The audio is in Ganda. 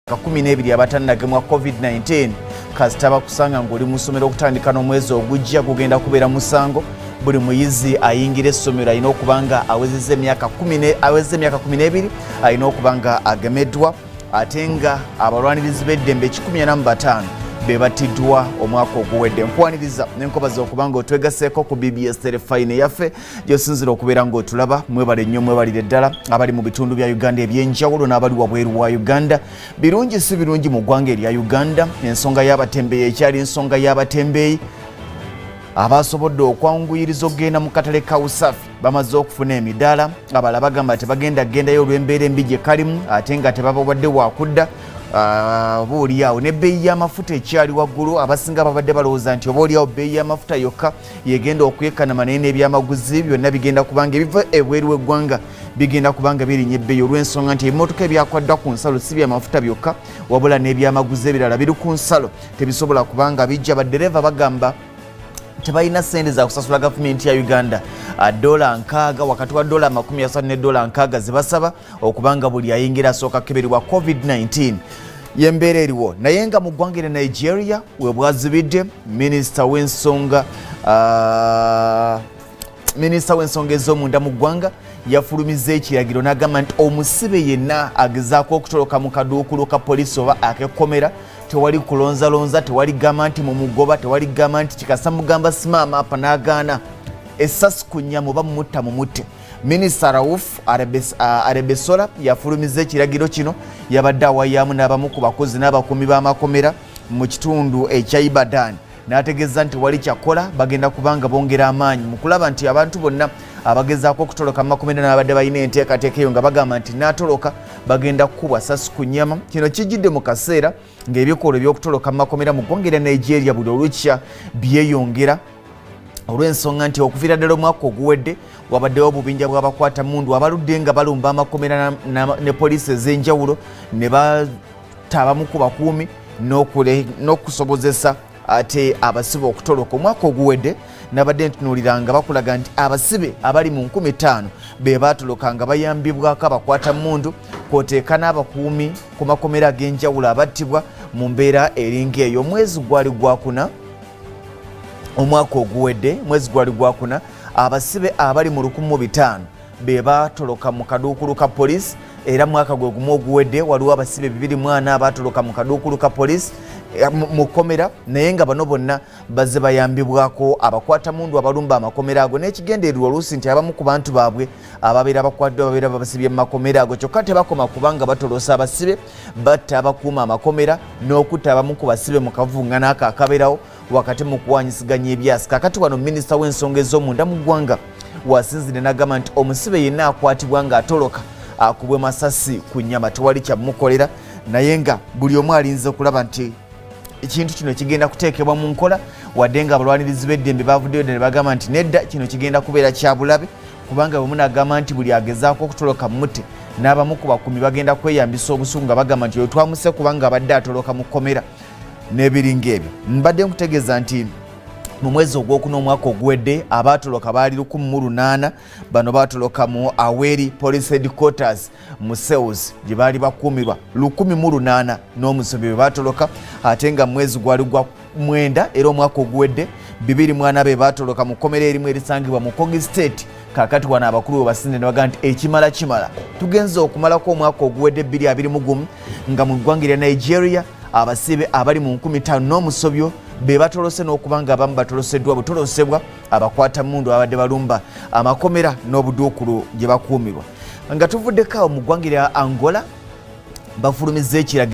12 abatannagemwa COVID-19 kasita bakusanga ng'oli mu ssomero okutandika n'omwezi ogujja gugenda kubeera musango. Buli muyizi ayingira essomero alina okuba nga awezezza emyaka 12 alina okuba nga agemeddwa, ate nga abalwanirizi b'eddembe 145 be battiddwa omwaka oguwedde. Nkwaniriza n'enkobaza okuba nga otwegaseeko ku BBS telefayine yaffe gy'osinzira okubeera ng'otulaba. Mwebale nnyo, mwebalire ddala abali mu bitundu bya Uganda eby'enjawulo n'abali wabweru wa Uganda. Birungi si birungi mu ggwanga erya Uganda. Ensonga y'abatembeeyi ekyali ensonga y'abatembeeyi abasobodde okwanguyiriza okugenda mu katale ka Usafi bamaze okufuna emidaala. Abalala bagamba tebagendayo olw'embeera embi gye kalimu, ate nga tebabadde wakudda boolyawo n'ebbeeyi y'amafuta ekyali waggulu. Abasinga babadde balowooza nti oboolyawo bbeeyi y'amafuta yokka yegenda okwekanama naye n'ebyamaguzi byonna bigenda kubanga ebiva ebweru w'eggwanga bigenda kubanga birinya ebbeeyi, olw'ensonga nti ebimotoka ebyakwaddwa ku nsalo si byamafuta byokka wabula n'ebyamaguzi ebirala biri ku nsalo tebisobola kubanga bijja. Baddereeva bagamba tebalina ssente za kusasula gavumenti ya Uganda $6 wakati wa $30 ne $6 zibasaba okubanga buli ayingira asooka keberibwa COVID-19 yembeera eriwo. Naye nga mu ggwanga erya Nigeria we bwazibidde, minisita w'ensonga ez'omunda mu ggwanga yafulumizza ekiragiro n'agamba nti omusibe yenna agezaako okutoloka mu kaduukulu ka poliisi oba ak'ekkomera tewali kulonzalonza, tewali gamba nti mumugoba, tewali gamba nti kikasa mugamba simaama apa n'agaana essasi ku nnyama oba mumutta mumutte. Minisita Rauf Arebesola yafulumizza ekiragiro kino, yabadde awayaamu n'abamu ku bakozi n'abakuumi b'amakomera mu kitundu ekya Ibadan n'ategeeza nti wali kyakola bagenda kubanga bongera amaanyi mu kulaba nti abantu bonna abagezaako okutoloka mu makomera n'abadde balina enteekateeka eyo nga bagamba nti n'atoloka bagenda kukubwa ssasi ku nnyama. Kino kijjidde mu kaseera ng'ebikolwa eby'okutoloka mu makomera mu ggwanga erya Nigeria buli olukya byeyongera, olw'ensonga nti okuviira ddala omwaka oguwedde wabaddewo obubinja bw'abakwata mmundu abaludde nga balumba amakomera ne poliisi ez'enjawulo ne batta abamu ku bakuumi n'okusobozesa ate abasibe okutoloka. Omwaka oguwedde nabadde ntunuulira nga bakulaga nti abasibe abali mu 5000 be baatoloka nga bayambibwako abakwata mmundu, kwoteeka n'abakuumi ku makomera ag'enjawulo abattibwa mu mbeera eringa eyo. Omwezi gwali gwakuna omwaka oguwedde, mwezi gwali gwakuna, abasibe abali mu 1500 be baatoloka mu kaduukulu ka poliisi, era mwaka gwe gumu oguwedde waliwo abasibe 240 abaatoloka mu kaduukulu ka poliisi mu kkomera, naye nga bano bonna bazze bayambibwako abakwata mundu abalumba amakomera ago. N'ekigendererwa oluusi nti abamu ku bantu baabwe ababeera bakwaddwa babeera babasibye mu makomera ago, kyokka tebakoma kubanga batolosa abasibe, batta abakuuma amakomera n'okutta abamu ku basibe mu kavuŋŋaano ako akabeerawo wakati mu kuwanyisiganya ebyasi. Kakati wano minisita w'ensonga ez'omunda mu ggwanga wasinzire n'agamba nti omusibe yenna akwatibwa ng'atoloka akubwe masassi ku nnyama tewali kyamukolera, naye nga buli omu alinze okulaba nti ekintu kino kigenda kuteekebwa mu nkola, wadde nga abalwanirizi b'eddembe bavuddeyo ne bagamba nti nedda kino kigenda kubeera kya bulabe, kubanga bwe munagamba nti buli agezaako okutoloka mutte n'abamu ku bakuumi bagenda kweyambisa obusungu nga bagamba nti oyo twamuse kubanga abadde atoloka mu kkomera n'ebiringa ebyo. Mbadde nkutegeeza nti mu mwezi ogwokuna omwaka oguwedde abaatoloka baali 108. Bano baatoloka mu Aweri Police Headquarters mu Sales gye baali bakuumirwa 108 n'omusomi be baatoloka, ate nga mwezi gwali gwa 9 era omwaka oguwedde 240 be baatoloka mu kkomera erimu erisangibwa mu Kogi State. Kakati wano abakulu basinde ne baga nti ekimala kimala tugenze okumalako omwaka oguwedde 2021 nga mu ggwanga erya Nigeria abasibe abali mu 5000 n'omusobyo be batolose n'okubanga abamu batoloseddwa butolosebwa abakwata mmundu abadde balumba amakomera n'obuduukulu gye bakuumirwa. Nga tuvuddeko awo mu ggwanga erya Angola bafulumizza ekiragiro